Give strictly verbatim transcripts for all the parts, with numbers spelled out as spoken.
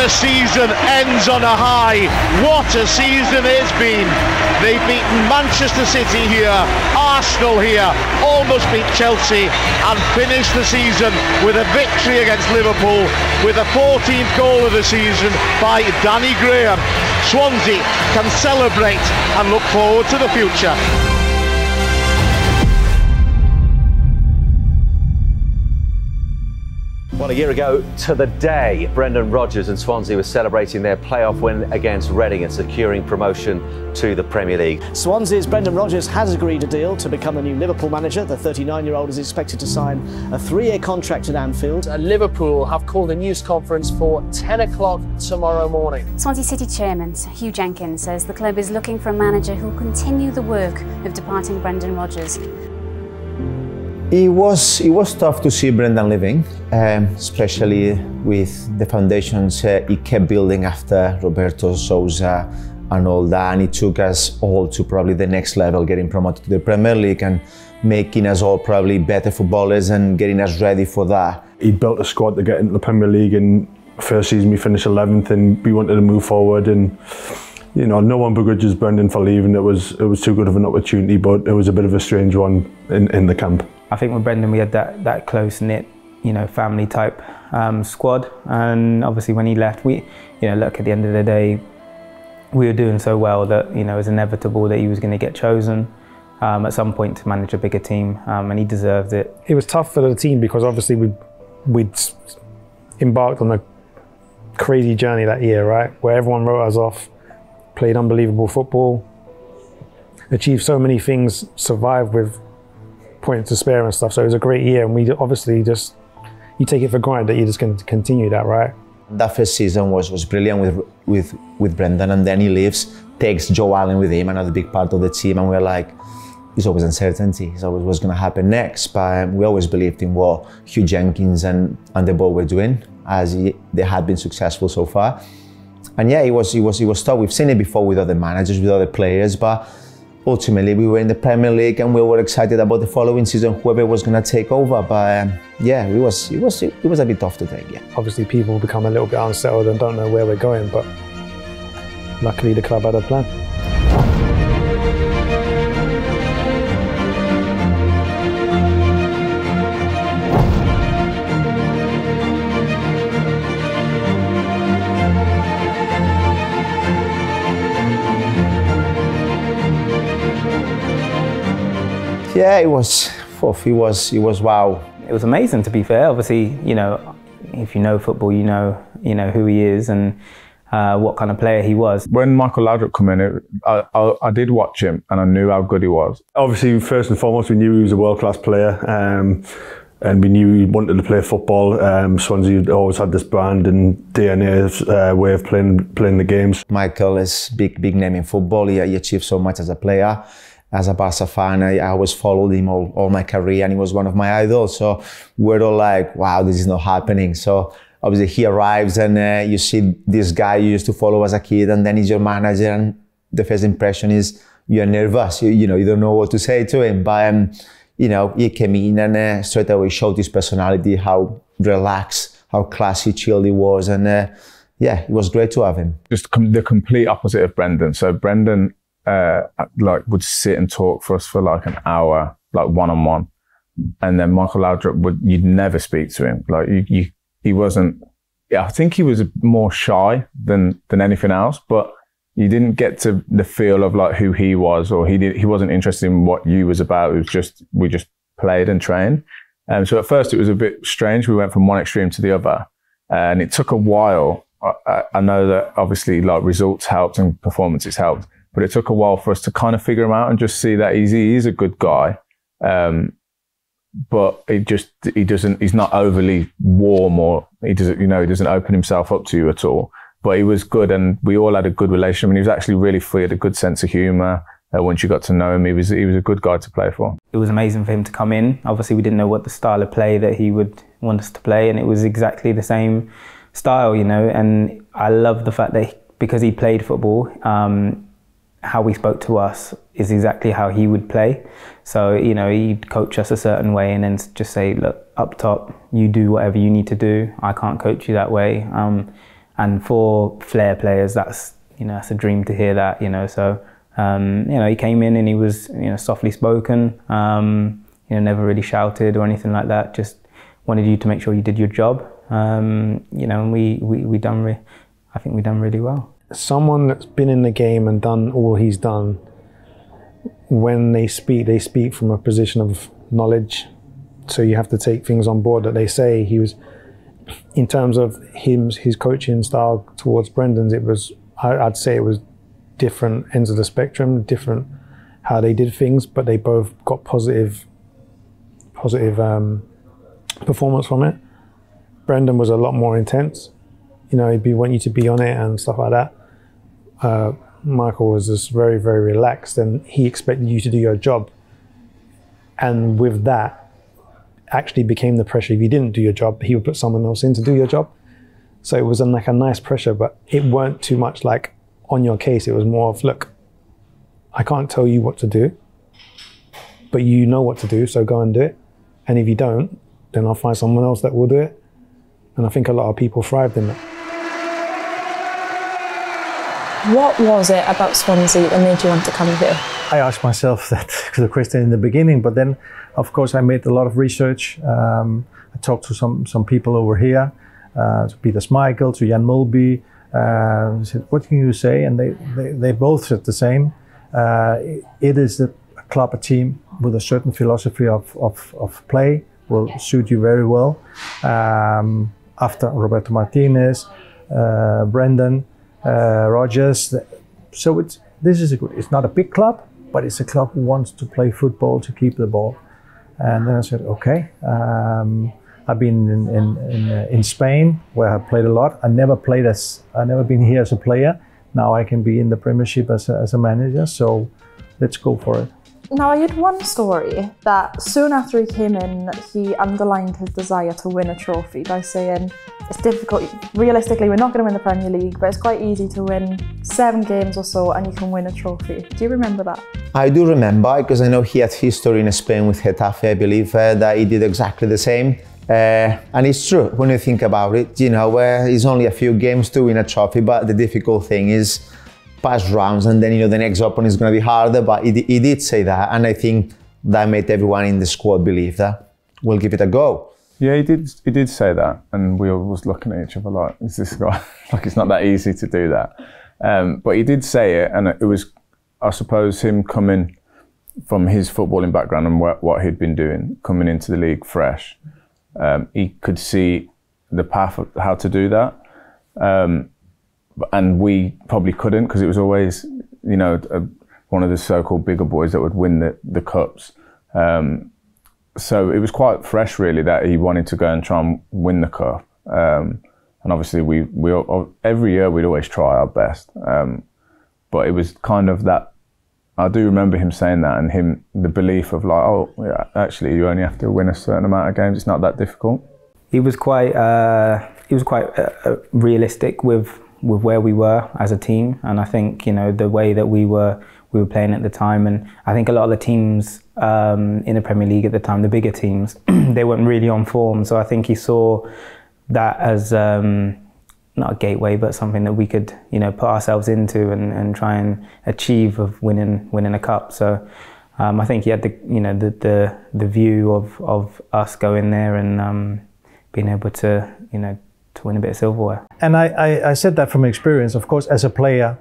the season ends on a high. What a season it's been. They've beaten Manchester City here, Arsenal here, almost beat Chelsea, and finished the season with a victory against Liverpool with the fourteenth goal of the season by Danny Graham. Swansea can celebrate and look forward to the future. Well, a year ago to the day, Brendan Rodgers and Swansea were celebrating their playoff win against Reading and securing promotion to the Premier League. Swansea's Brendan Rodgers has agreed a deal to become the new Liverpool manager. The thirty-nine-year-old is expected to sign a three-year contract at Anfield. And Liverpool have called a news conference for ten o'clock tomorrow morning. Swansea City chairman Hugh Jenkins says the club is looking for a manager who will continue the work of departing Brendan Rodgers. It was, it was tough to see Brendan leaving, um, especially with the foundations uh, he kept building after Roberto Sousa and all that, and it took us all to probably the next level, getting promoted to the Premier League and making us all probably better footballers and getting us ready for that. He built a squad to get into the Premier League, and first season we finished eleventh and we wanted to move forward, and you know, no one begrudges Brendan for leaving. It was, it was too good of an opportunity, but it was a bit of a strange one in, in the camp. I think with Brendan we had that, that close-knit, you know, family type um, squad, and obviously when he left, we, you know, look, at the end of the day, we were doing so well that, you know, it was inevitable that he was going to get chosen um, at some point to manage a bigger team, um, and he deserved it. It was tough for the team because obviously we, we'd embarked on a crazy journey that year, right, where everyone wrote us off, played unbelievable football, achieved so many things, survived with points to spare and stuff. So it was a great year, and we obviously just, you take it for granted that you're just going to continue that, right? That first season was, was brilliant with, with, with Brendan, and then he leaves, takes Joe Allen with him, another big part of the team, and we're like, there's always uncertainty, it's always what's going to happen next, but um, we always believed in what Hugh Jenkins and, and the board were doing, as he, they had been successful so far. And yeah, it was, it was, it was tough. We've seen it before with other managers, with other players, but ultimately we were in the Premier League and we were excited about the following season, whoever was going to take over. But um, yeah, it was, it, was, it was a bit tough to take, yeah. Obviously people become a little bit unsettled and don't know where we're going, but luckily the club had a plan. Yeah, it was, it was, it was wow. It was amazing, to be fair. Obviously, you know, if you know football, you know, you know who he is and uh, what kind of player he was. When Michael Laudrup came in, it, I, I, I did watch him and I knew how good he was. Obviously, first and foremost, we knew he was a world-class player, um, and we knew he wanted to play football. Um, Swansea always had this brand and D N A uh, way of playing playing the games. Michael is big, big name in football. He, he achieved so much as a player. As a Barca fan, I, I always followed him all, all my career, and he was one of my idols. So we're all like, wow, this is not happening. So obviously he arrives and uh, you see this guy you used to follow as a kid, and then he's your manager, and the first impression is you're nervous. You, you know, you don't know what to say to him. But, um, you know, he came in and uh, straight away showed his personality, how relaxed, how classy, chilled he was. And uh, yeah, it was great to have him. Just the complete opposite of Brendan. So Brendan, Uh, like would sit and talk for us for like an hour, like one-on-one, and then Michael Laudrup would, you'd never speak to him. Like you, you he wasn't, yeah, I think he was more shy than than anything else, but you didn't get to the feel of like who he was, or he did, he wasn't interested in what you was about. It was just, we just played and trained. And so at first it was a bit strange. We went from one extreme to the other, and it took a while. I, I know that obviously like results helped and performances helped, but it took a while for us to kind of figure him out and just see that he's, he's a good guy. Um, but he just, he doesn't, he's not overly warm, or he doesn't, you know, he doesn't open himself up to you at all. But he was good, and we all had a good relationship, and he was actually really free, had a good sense of humour. Uh, once you got to know him, he was, he was a good guy to play for. It was amazing for him to come in. Obviously we didn't know what the style of play that he would want us to play, and it was exactly the same style, you know, and I love the fact that he, because he played football, um, how he spoke to us is exactly how he would play. So, you know, he'd coach us a certain way and then just say, look, up top, you do whatever you need to do. I can't coach you that way. Um, and for flair players, that's, you know, that's a dream to hear that, you know. So um, you know, he came in and he was, you know, softly spoken, um, you know, never really shouted or anything like that. Just wanted you to make sure you did your job, um, you know, and we we we done re I think we done really well. Someone that's been in the game and done all he's done, when they speak, they speak from a position of knowledge. So you have to take things on board that they say. He was, in terms of him, his coaching style towards Brendan's, it was, I, I'd say it was different ends of the spectrum, different how they did things, but they both got positive, positive um, performance from it. Brendan was a lot more intense. You know, he'd be want you to be on it and stuff like that. Uh, Michael was just very, very relaxed, and he expected you to do your job. And with that, actually became the pressure. If you didn't do your job, he would put someone else in to do your job. So it was a, like a nice pressure, but it weren't too much like on your case. It was more of, look, I can't tell you what to do, but you know what to do, so go and do it. And if you don't, then I'll find someone else that will do it. And I think a lot of people thrived in that. What was it about Swansea that made you want to come here? I asked myself that question in the beginning, but then, of course, I made a lot of research. Um, I talked to some some people over here, uh, to Peter Schmeichel, to Jan Mulby. Uh, I said, "What can you say?" And they they, they both said the same. Uh, it is a club, a team with a certain philosophy of of, of play will suit you very well. Um, after Roberto Martinez, uh, Brendan, uh, Rodgers, so it's this is a good. It's not a big club, but it's a club who wants to play football, to keep the ball. And then I said, okay. Um, I've been in in, in, uh, in Spain, where I played a lot. I never played as I never been here as a player. Now I can be in the Premiership as a, as a manager. So let's go for it. Now, I had one story that soon after he came in, he underlined his desire to win a trophy by saying, it's difficult, realistically we're not going to win the Premier League, but it's quite easy to win seven games or so and you can win a trophy. Do you remember that? I do remember, because I know he had history in Spain with Getafe, I believe, uh, that he did exactly the same. Uh, and it's true, when you think about it, you know, uh, it's only a few games to win a trophy, but the difficult thing is past rounds, and then, you know, the next opponent is going to be harder, but he, he did say that, and I think that made everyone in the squad believe that we'll give it a go. Yeah, he did he did say that, and we all was looking at each other like, is this guy, like it's not that easy to do that. Um, but he did say it, and it was, I suppose, him coming from his footballing background and what, what he'd been doing, coming into the league fresh, um, he could see the path of how to do that. Um, and we probably couldn't, because it was always, you know, a, one of the so-called bigger boys that would win the, the cups. Um, so it was quite fresh, really, that he wanted to go and try and win the cup. Um, and obviously, we, we every year we'd always try our best. Um, but it was kind of that, I do remember him saying that, and him, the belief of like, oh, yeah, actually, you only have to win a certain amount of games. It's not that difficult. He was quite, uh, he was quite uh, realistic with with where we were as a team, and I think, you know, the way that we were we were playing at the time, and I think a lot of the teams um, in the Premier League at the time, the bigger teams, they weren't really on form. So I think he saw that as um, not a gateway, but something that we could, you know, put ourselves into and, and try and achieve of winning winning a cup. So um, I think he had the, you know, the the, the view of of us going there and um, being able to, you know, to win a bit of silverware. And I, I, I said that from experience. Of course, as a player,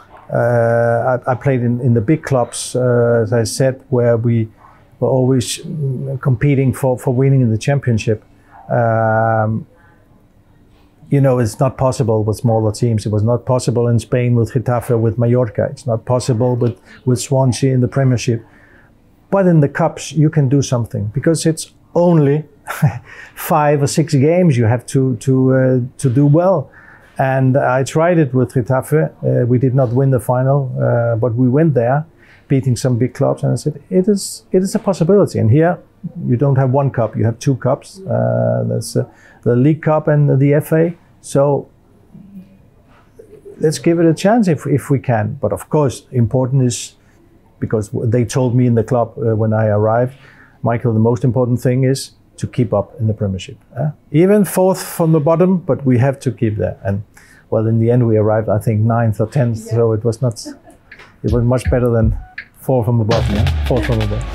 uh, I, I played in, in the big clubs, uh, as I said, where we were always competing for, for winning in the championship. Um, you know, it's not possible with smaller teams. It was not possible in Spain with Getafe, with Mallorca. It's not possible with, with Swansea in the Premiership. But in the cups, you can do something, because it's only five or six games you have to to uh, to do well. And I tried it with Getafe. Uh, we did not win the final, uh, but we went there, beating some big clubs. And I said, it is it is a possibility. And here, you don't have one cup, you have two cups. Uh, that's uh, the League Cup and the F A. So let's give it a chance if if we can. But of course, important is, because they told me in the club uh, when I arrived, Michael, the most important thing is to keep up in the Premiership. Uh, even fourth from the bottom, but we have to keep there. And well, in the end we arrived, I think, ninth or tenth, so it was not, it was much better than four from above, yeah, four from above.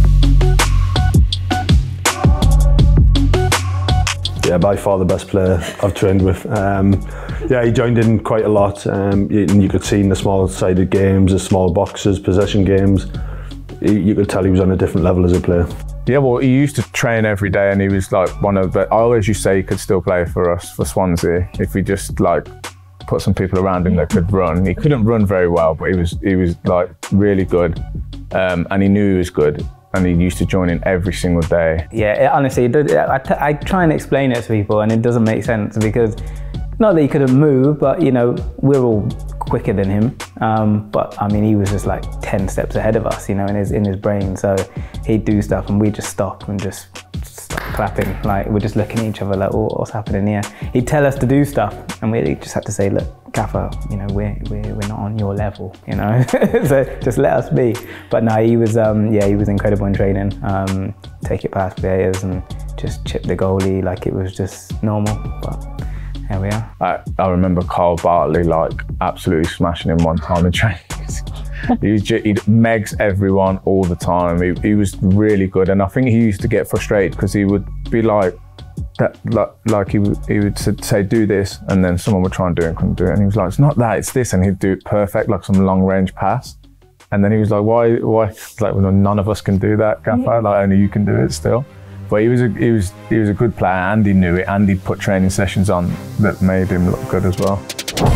Yeah, by far the best player I've trained with. Um, yeah, he joined in quite a lot, um, and you could see in the small-sided games, the small boxes, possession games, he, you could tell he was on a different level as a player. Yeah, well, he used to train every day, and he was like one of the. I always used to say he could still play for us, for Swansea, if we just like put some people around him that could run. He couldn't run very well, but he was he was like really good, um, and he knew he was good, and he used to join in every single day. Yeah, it, honestly, I, t I try and explain it to people, and it doesn't make sense because not that he couldn't move, but you know, we're all quicker than him. Um, but I mean, he was just like ten steps ahead of us, you know, in his in his brain. So he'd do stuff, and we'd just stop and just stop clapping. Like we're just looking at each other, like, oh, what's happening here? He'd tell us to do stuff, and we just had to say, look, Gaffer, you know, we're we're we're not on your level, you know. So just let us be. But no, he was, um, yeah, he was incredible in training. Um, take it past players and just chip the goalie like it was just normal. But here we are. I, I remember Carl Bartley like absolutely smashing him one time in training. he was just, he'd megs everyone all the time. He, he was really good, and I think he used to get frustrated because he would be like, that, like, like he would, he would say, do this, and then someone would try and do it and couldn't do it. And he was like, it's not that, it's this. And he'd do it perfect, like some long range pass. And then he was like, why, why? It's like, well, none of us can do that, Gaffer, like only you can do it still. But he was, a, he, was, he was a good player, and he knew it, and he put training sessions on that made him look good as well.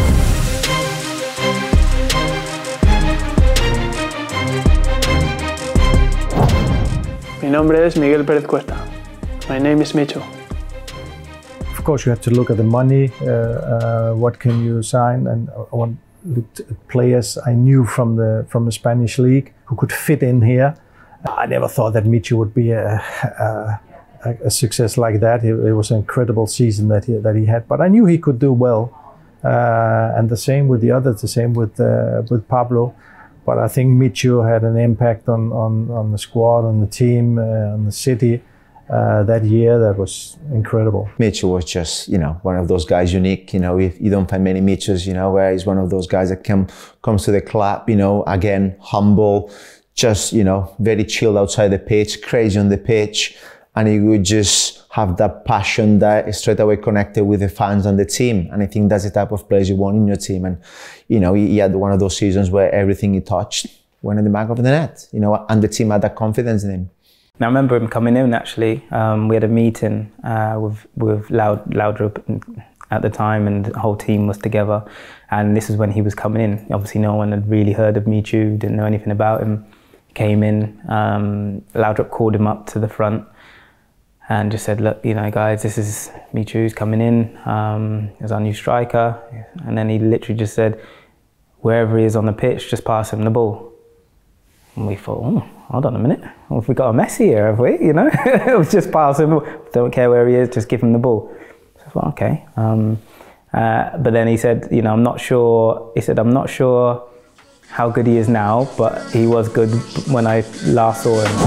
Mi nombre es Miguel Pérez Cuesta. My name is Michu. Of course, you have to look at the money, uh, uh, what can you sign, and I want looked at players I knew from the, from the Spanish league who could fit in here. I never thought that Michu would be a, a, a success like that. It, it was an incredible season that he, that he had, but I knew he could do well. Uh, and the same with the others, the same with uh, with Pablo. But I think Michu had an impact on, on, on the squad, on the team, uh, on the city uh, that year that was incredible. Michu was just, you know, one of those guys unique. You know, if you don't find many Michus, you know, where he's one of those guys that come, comes to the club, you know, again, humble, just, you know, very chilled outside the pitch, crazy on the pitch. And he would just have that passion that is straight away connected with the fans and the team. And I think that's the type of players you want in your team. And, you know, he, he had one of those seasons where everything he touched went in the back of the net, you know, and the team had that confidence in him. Now, I remember him coming in, actually. Um, we had a meeting uh, with, with Laud Laudrup at the time, and the whole team was together. And this is when he was coming in. Obviously, no one had really heard of Michu, didn't know anything about him. Came in, um, Laudrup called him up to the front and just said, look, you know, guys, this is Michu's coming in, um, he's our new striker. And then he literally just said, wherever he is on the pitch, just pass him the ball. And we thought, oh, hold on a minute, well, have we got a Messi here, have we, you know? Just pass him, don't care where he is, just give him the ball. So I thought, okay. Um, uh, but then he said, you know, I'm not sure, he said, I'm not sure how good he is now, but he was good when I last saw him.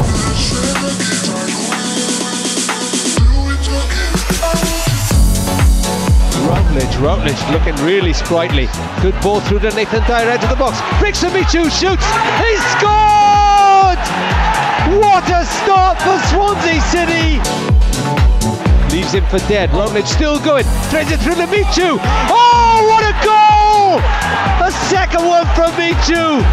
Routledge, Routledge looking really sprightly. Good ball through to Nathan Dyer edge of the box. Bricks and Michu shoots. He scored! What a start for Swansea City! Leaves him for dead. Routledge still going. Threads it through to Michu. Oh, what a goal! A second one from Michu.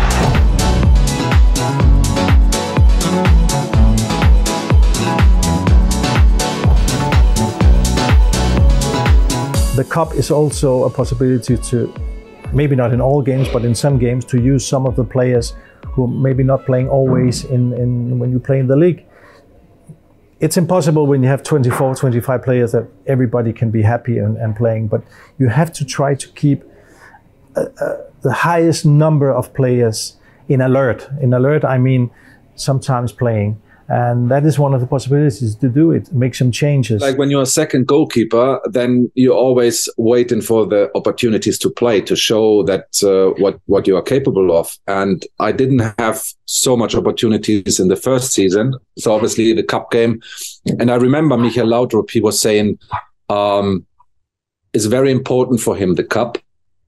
The cup is also a possibility to, maybe not in all games, but in some games, to use some of the players who maybe not playing always in, in when you play in the league. It's impossible when you have twenty-four, twenty-five players that everybody can be happy and, and playing, but you have to try to keep uh, uh, the highest number of players in alert. In alert, I mean sometimes playing. And that is one of the possibilities to do it, make some changes. Like when you're a second goalkeeper, then you're always waiting for the opportunities to play, to show that uh, what, what you are capable of. And I didn't have so much opportunities in the first season. So obviously the cup game. And I remember Michael Laudrup, he was saying um, it's very important for him, the cup,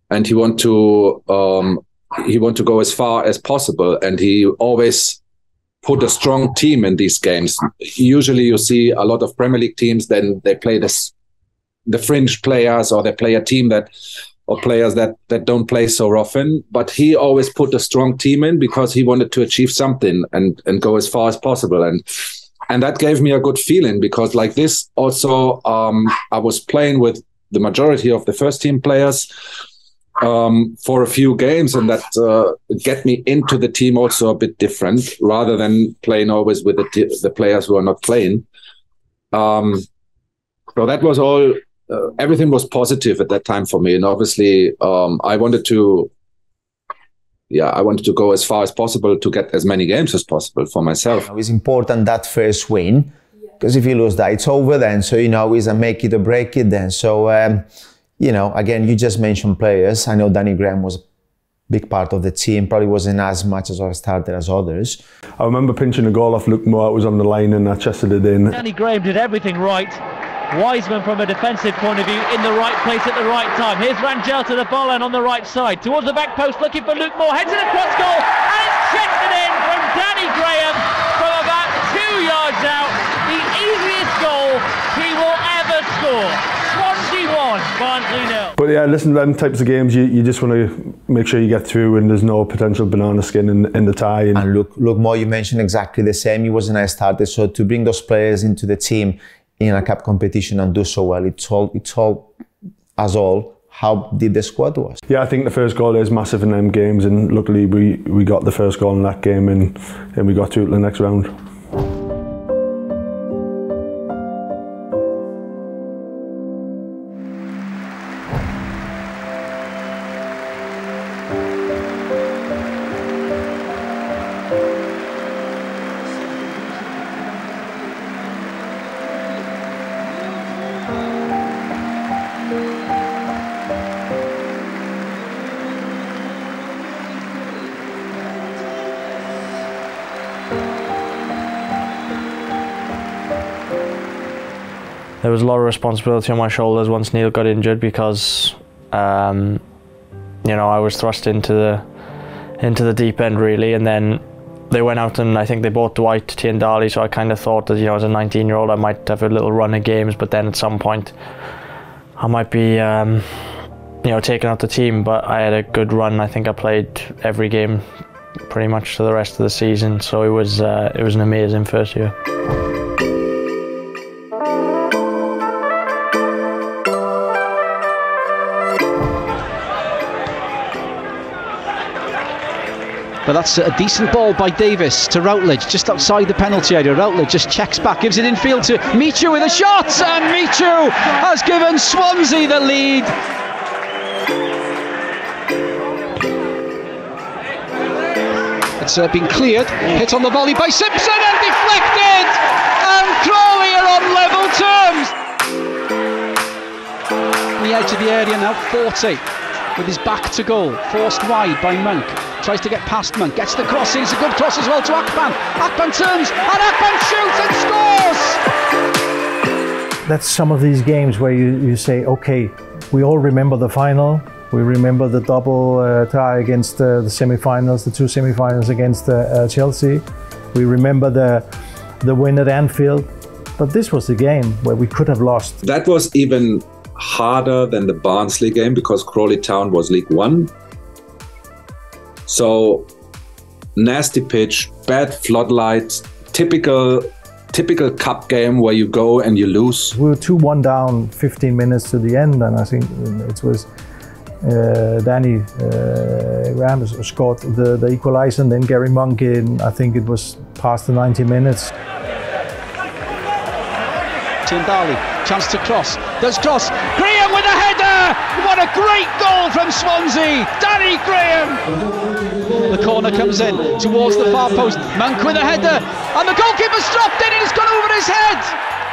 and he want to um, he want to go as far as possible, and he always put a strong team in these games. Usually, you see a lot of Premier League teams, then they play this the fringe players, or they play a team that or players that that don't play so often. But he always put a strong team in because he wanted to achieve something and and go as far as possible. And and that gave me a good feeling, because like this also um, I was playing with the majority of the first team players um, for a few games, and that uh, get me into the team also a bit different, rather than playing always with the, t- the players who are not playing. Um, so that was all. Uh, everything was positive at that time for me, and obviously um, I wanted to, yeah, I wanted to go as far as possible to get as many games as possible for myself. It's important that first win, because if you lose that, it's over then. So you know, it's a make it or break it then. So um, you know, again, you just mentioned players. I know Danny Graham was a big part of the team. Probably wasn't as much as I started as others. I remember pinching a goal off Luke Moore. It was on the line, and I chested it in. Danny Graham did everything right. Wiseman from a defensive point of view in the right place at the right time. Here's Rangel to the ball and on the right side. Towards the back post, looking for Luke Moore. Heads it across goal, and it's checked it in from Danny Graham from about two yards out. The easiest goal he will ever score. Swansea one, Barnsley nil. But yeah, listen, them types of games, you, you just want to make sure you get through and there's no potential banana skin in, in the tie. And, and look, look, Moore, you mentioned exactly the same. He wasn't as started, so to bring those players into the team in a cup competition and do so well, it told, it told us all how deep the squad was. Yeah, I think the first goal is massive in them games, and luckily we, we got the first goal in that game, and, and we got through to the next round. There was a lot of responsibility on my shoulders once Neil got injured, because um, you know, I was thrust into the into the deep end really, and then they went out and I think they bought Dwight Tiendali, so I kind of thought that, you know, as a nineteen year old I might have a little run of games, but then at some point I might be um, you know, taking out the team. But I had a good run. I think I played every game pretty much for the rest of the season, so it was uh, it was an amazing first year. But that's a decent ball by Davies to Routledge, just outside the penalty area. Routledge just checks back, gives it in field to Michu with a shot, and Michu has given Swansea the lead. It's uh, been cleared, hit on the volley by Simpson and deflected, and Crawley are on level terms. On the edge of the area now, forty, with his back to goal, forced wide by Monk. Tries to get past Monk, gets the cross in, it's a good cross as well to Akpan. Akpan turns, and Akpan shoots and scores! That's some of these games where you, you say, okay, we all remember the final, we remember the double uh, tie against uh, the semi-finals, the two semi-finals against uh, uh, Chelsea. We remember the, the win at Anfield, but this was the game where we could have lost. That was even harder than the Barnsley game, because Crawley Town was League One. So, nasty pitch, bad floodlights, typical typical cup game where you go and you lose. We were two one down, fifteen minutes to the end, and I think it was uh, Danny uh, Graham scored the, the equaliser, and then Gary Monk in, I think it was past the ninety minutes. Tiendali, chance to cross, there's cross, Graham with a header! What a great goal from Swansea, Danny Graham! The corner comes in towards the far post, Monk with a header, and the goalkeeper's dropped in and it's gone over his head!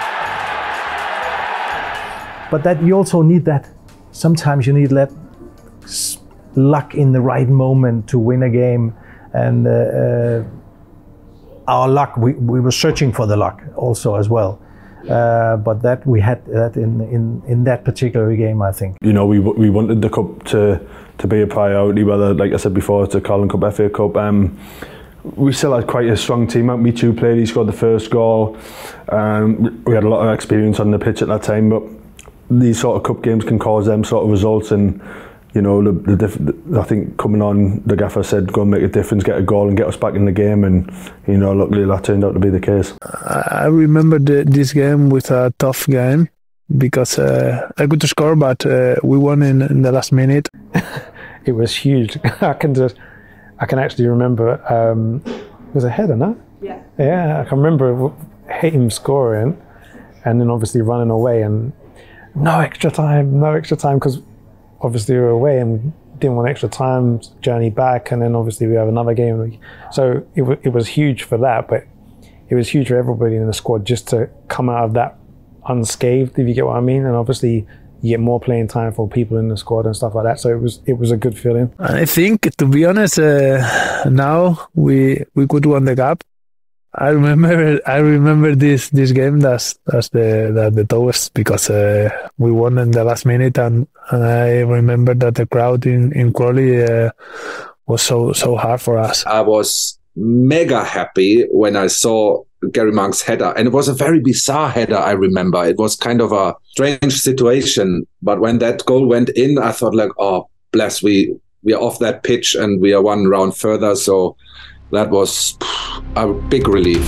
But that you also need that, sometimes you need that luck in the right moment to win a game, and uh, uh, our luck, we, we were searching for the luck also as well. Uh, but that we had that in, in, in that particular game, I think. You know, we we wanted the cup to to be a priority, whether, like I said before, it's a Carling Cup, F A Cup. Um, we still had quite a strong team. Michu played, he scored the first goal. Um, we had a lot of experience on the pitch at that time, but these sort of cup games can cause them sort of results, and you know, the, the diff I think coming on, the gaffer said, go and make a difference, get a goal and get us back in the game, and you know, luckily that turned out to be the case. I remember the, this game with a tough game, because uh, I could score, but uh, we won in, in the last minute. It was huge. I can just, I can actually remember, um, it was a header, no? Yeah. Yeah, I can remember him scoring, and then obviously running away, and no extra time, no extra time, because obviously we were away and didn't want extra time, journey back, and then obviously we have another game. So it, w it was huge for that, but it was huge for everybody in the squad just to come out of that unscathed, if you get what I mean. And obviously you get more playing time for people in the squad and stuff like that. So it was it was a good feeling. I think, to be honest, uh, now we we could win the cup. I remember I remember this this game that's that's the the, the toughest, because uh, we won in the last minute, and, and I remember that the crowd in in Crawley uh, was so so hard for us. I was mega happy when I saw Gary Monk's header, and it was a very bizarre header. I remember it was kind of a strange situation, but when that goal went in, I thought like, oh bless, we we are off that pitch and we are one round further. So that was a big relief.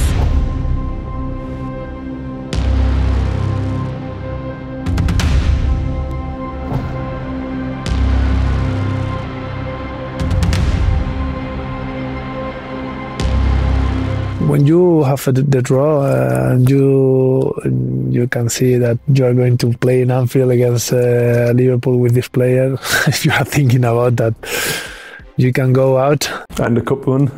When you have the, the draw, uh, you you can see that you are going to play in Anfield against uh, Liverpool with this player. If you are thinking about that, you can go out. And the cup one.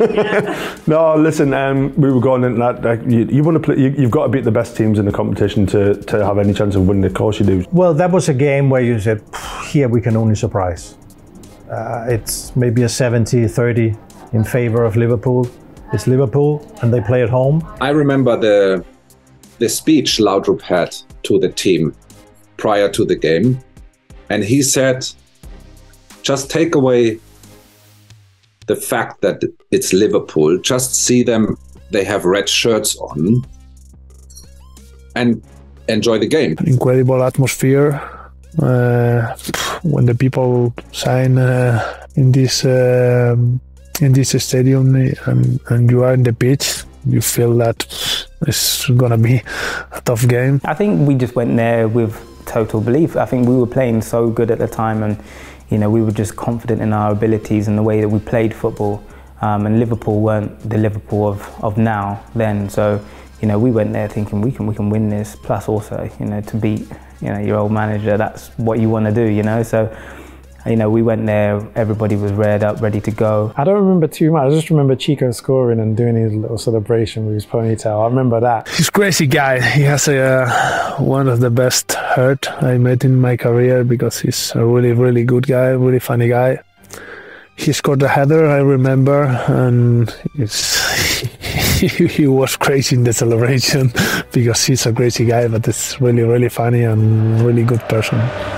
No, listen, um, we were going into that. Like, you, you want to play. You, you've got to beat the best teams in the competition to to have any chance of winning. Of course, you do. Well, that was a game where you said, here we can only surprise. Uh, it's maybe a seventy thirty in favor of Liverpool. It's Liverpool, and they play at home. I remember the the speech Laudrup had to the team prior to the game, and he said, just take away the fact that it's Liverpool, just see them, they have red shirts on, and enjoy the game. Incredible atmosphere. Uh, when the people sign uh, in this uh, in this stadium, and, and you are in the pitch, you feel that it's gonna be a tough game. I think we just went there with total belief. I think we were playing so good at the time, and you know, we were just confident in our abilities and the way that we played football. Um, and Liverpool weren't the Liverpool of, of now then. So, you know, we went there thinking we can we can win this. Plus, also, you know, to beat you know your old manager, that's what you want to do. You know, so. You know, we went there, everybody was reared up, ready to go. I don't remember too much. I just remember Chico scoring and doing his little celebration with his ponytail. I remember that. He's a crazy guy. He has a, uh, one of the best heart I met in my career, because he's a really, really good guy, really funny guy. He scored a header, I remember, and it's, he was crazy in the celebration, because he's a crazy guy, but it's really, really funny and really good person.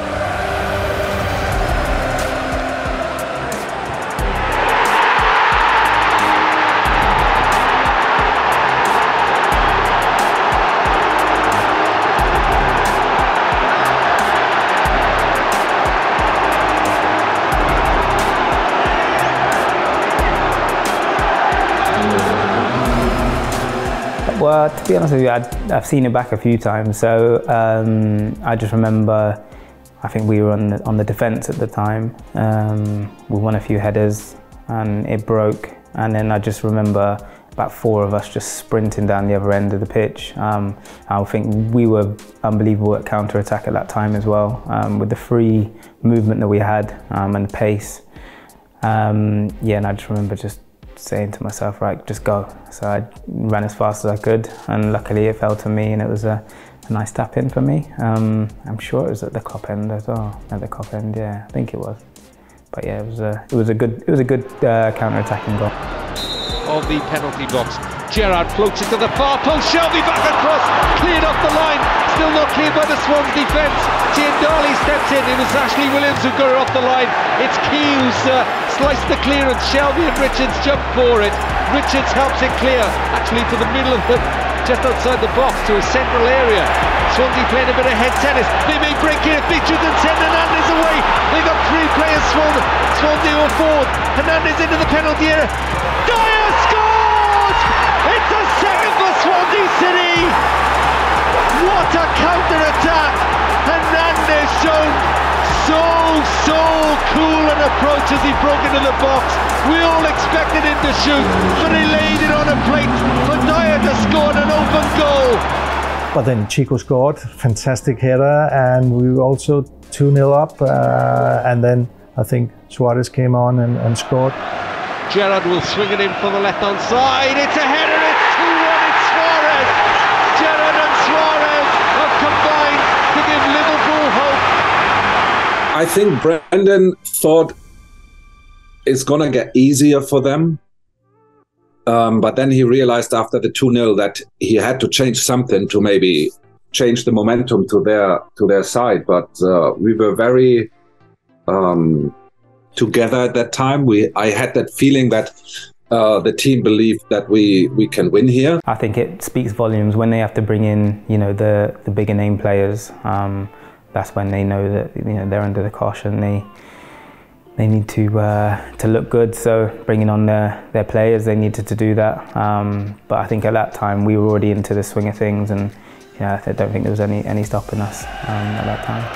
Well, to be honest with you, I'd, I've seen it back a few times. So um, I just remember, I think we were on the, on the defence at the time. Um, we won a few headers and it broke. And then I just remember about four of us just sprinting down the other end of the pitch. Um, I think we were unbelievable at counter-attack at that time as well, um, with the free movement that we had um, and the pace. Um, yeah, and I just remember just saying to myself, right, just go. So I ran as fast as I could, and luckily it fell to me, and it was a, a nice tap in for me. Um, I'm sure it was at the Kop end as well. At the Kop end, yeah, I think it was. But yeah, it was a, it was a good, it was a good uh, counter-attacking goal. Of the penalty box. Gerrard floats it to the far post, Shelby back across, cleared off the line, still not cleared by the Swans defence. Tiendali steps in, it was Ashley Williams who got it off the line. It's Key who's uh, sliced the clearance, Shelby and Richards jump for it. Richards helps it clear, actually to the middle of the, just outside the box, to a central area. Swansea playing a bit of head tennis, they may break here, Michu and send Hernandez away. They've got three players, Swan, Swansea or fourth. Hernandez into the penalty area. Dyer scores! It's a second for Swansea City! What a counter-attack! Hernandez shown so, so cool an approach as he broke into the box. We all expected him to shoot, but he laid it on a plate for Dyer to score an open goal. But then Chico scored, fantastic header, and we were also two nil up, uh, and then I think Suarez came on and, and scored. Gerrard will swing it in for the left-hand side, it's a header, it's two one, it's Suarez! Gerrard and Suarez have combined to give Liverpool hope. I think Brendan thought it's going to get easier for them. Um, but then he realized after the two nil that he had to change something to maybe change the momentum to their to their side. But uh, we were very um, together at that time. We I had that feeling that uh, the team believed that we we can win here. I think it speaks volumes when they have to bring in, you know, the the bigger name players. Um, that's when they know that, you know, they're under the caution. They they need to uh, to look good. So bringing on their their players, they needed to do that. Um, but I think at that time we were already into the swing of things, and yeah, I don't think there was any any stopping us um, at that time.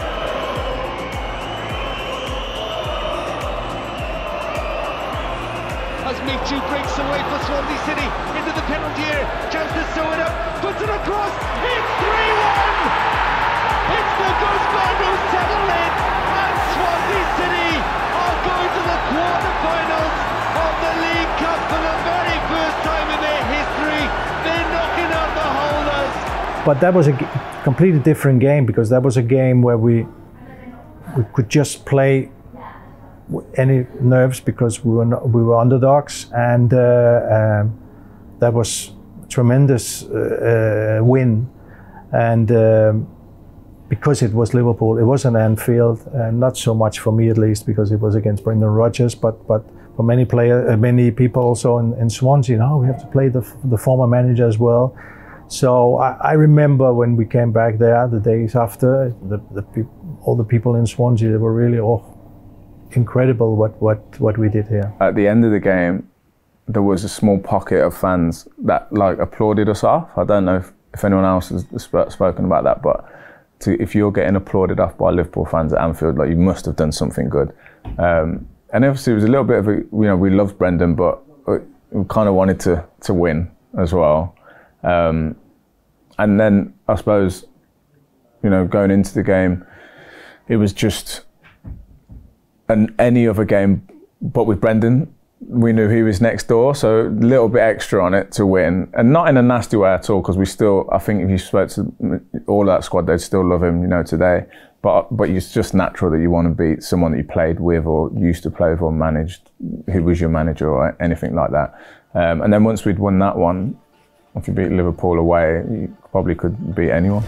As Michu breaks away for Swansea City into the penalty area, chance to sew it up, puts it across, it's three one! It's the Ghostman who settle in, and Swansea City are going to the quarterfinals of the League Cup for the very first time in their history. They're knocking out the holders. But that was a completely different game, because that was a game where we we could just play any nerves because we were not, we were underdogs, and uh, um, that was a tremendous uh, uh, win. And um, because it was Liverpool, it was an Anfield, uh, not so much for me at least, because it was against Brendan Rodgers, but but for many player, uh, many people also in, in Swansea, you know, we have to play the the former manager as well. So I, I remember when we came back there, the days after, the, the all the people in Swansea, they were really oh, incredible what, what, what we did here. At the end of the game, there was a small pocket of fans that like applauded us off. I don't know if, if anyone else has sp- spoken about that, but to, if you're getting applauded off by Liverpool fans at Anfield, like, you must have done something good. Um, and obviously it was a little bit of a, you know, we loved Brendan, but we kind of wanted to to win as well. Um, and then I suppose, you know, going into the game, it was just an any other game, but with Brendan, we knew he was next door, so a little bit extra on it to win, and not in a nasty way at all, because we still, I think if you spoke to all that squad, they'd still love him, you know, today. But but it's just natural that you want to beat someone that you played with or used to play with or managed, who was your manager or anything like that. Um, and then once we'd won that one, if you beat Liverpool away, you probably could beat anyone.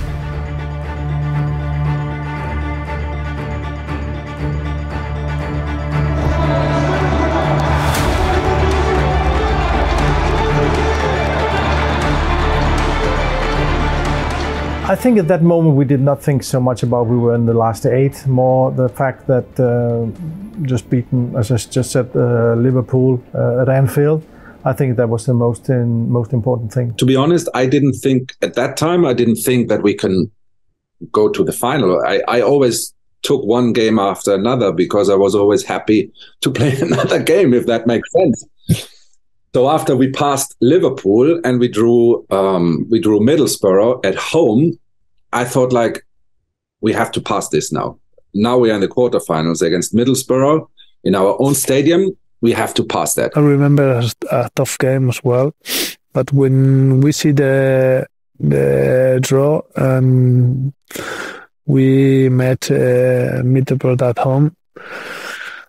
I think at that moment we did not think so much about we were in the last eight, more the fact that uh, just beaten, as I just said, uh, Liverpool uh, at Anfield. I think that was the most in, most important thing. To be honest, I didn't think at that time, I didn't think that we can go to the final. I, I always took one game after another because I was always happy to play another game, if that makes sense. So after we passed Liverpool and we drew um, we drew Middlesbrough at home, I thought, like, we have to pass this now. Now we are in the quarterfinals against Middlesbrough in our own stadium. We have to pass that. I remember a, a tough game as well, but when we see the the draw, um, we met uh, Middlesbrough at home.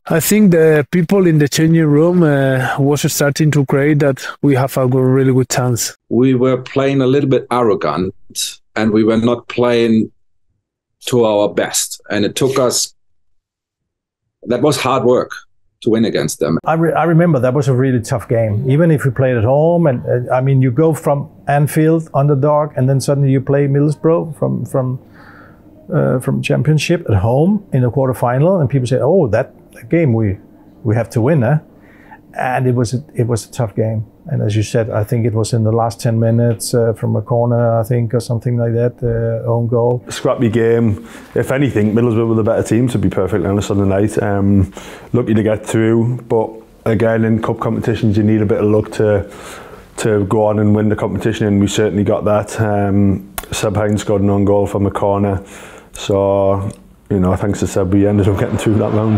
I think the people in the changing room uh, was starting to create that we have a good, really good chance. We were playing a little bit arrogant and we were not playing to our best. And it took us, that was hard work to win against them. I, re I remember that was a really tough game, even if we played at home. And uh, I mean, you go from Anfield, underdog, and then suddenly you play Middlesbrough from, from, uh, from Championship at home in the quarterfinal. And people say, oh, that a game we we have to win, eh? And it was a, it was a tough game. And as you said, I think it was in the last ten minutes uh, from a corner, I think, or something like that, uh, own goal. Scrappy game. If anything, Middlesbrough were the better team, to be perfectly honest, on the night. Um, lucky to get through, but again, in cup competitions, you need a bit of luck to to go on and win the competition, and we certainly got that. Um, Seb Hines scored an own goal from a corner, so you know, thanks to Seb, we ended up getting through that round.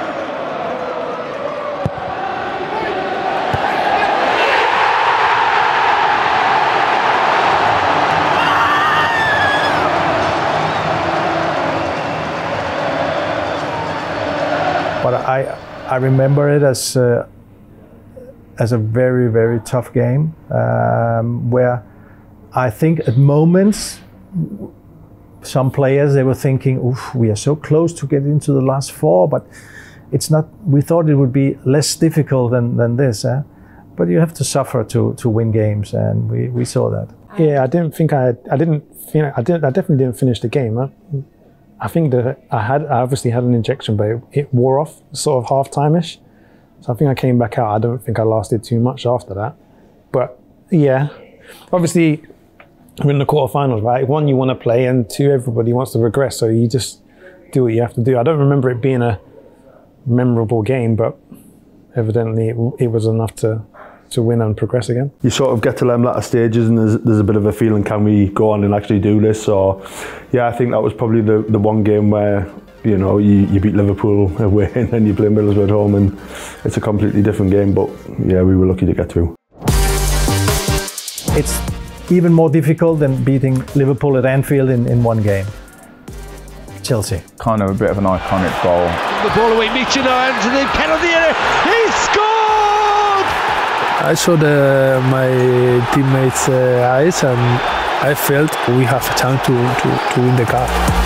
But I, I remember it as uh, as a very, very tough game, um, where I think at moments some players, they were thinking, oof, we are so close to get into the last four, but it's not. We thought it would be less difficult than than this, eh? But you have to suffer to to win games, and we, we saw that. Yeah, I didn't think I I didn't I didn't I definitely didn't finish the game. I, I think that I had I obviously had an injection, but it, it wore off sort of half time-ish. So I think I came back out. I don't think I lasted too much after that. But yeah, obviously we're in the quarterfinals, right? One, you want to play, and two, everybody wants to progress. So you just do what you have to do. I don't remember it being a memorable game, but evidently it, it was enough to to win and progress again. You sort of get to them latter stages and there's, there's a bit of a feeling, can we go on and actually do this? So yeah, I think that was probably the, the one game where, you know, you, you beat Liverpool away and then you play Middlesbrough at home, and it's a completely different game, but yeah, we were lucky to get through. It's even more difficult than beating Liverpool at Anfield in, in one game. Chelsea. Kind of a bit of an iconic goal. The ball away, Michu now, and the penalty area, he scored! I saw the, my teammates' uh, eyes, and I felt we have a chance to, to, to win the cup.